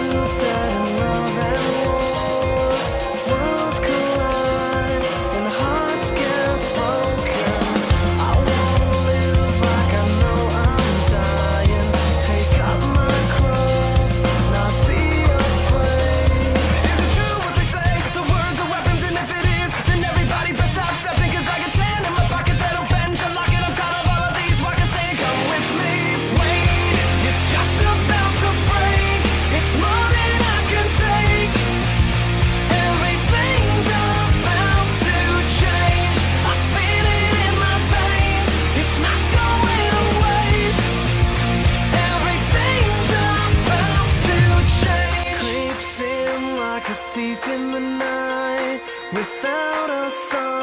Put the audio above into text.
truth that in love and war, worlds collide and hearts get broken. I wanna live like I know I'm dying. Take up my cross, not be afraid. Is it true what they say? The words are weapons, and if it is, then everybody best stop stepping. Cause I got 10 in my pocket that'll bend your lock, and I'm tired of all of these walkers saying, come with me. Wait, it's just about to break. It's more than I can take. Everything's about to change. I feel it in my veins. It's not going away. Everything's about to change. Creeps in like a thief in the night, without a sign.